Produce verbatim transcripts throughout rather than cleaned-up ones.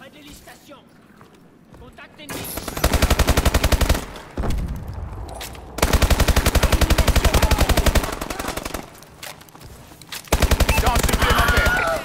Près de l'hélice-station. Contact ennemi. Temps supplémentaire.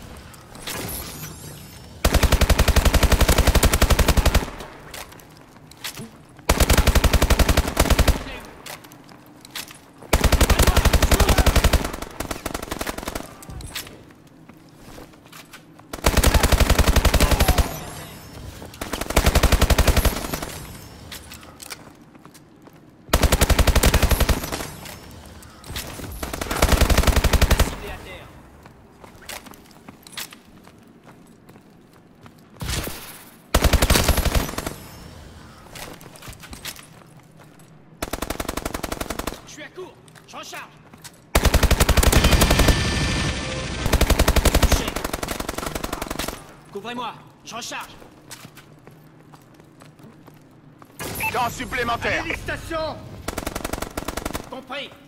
Je suis à court. Je recharge. Touché. Couvrez-moi. Je recharge. Temps supplémentaire. Station. Compris.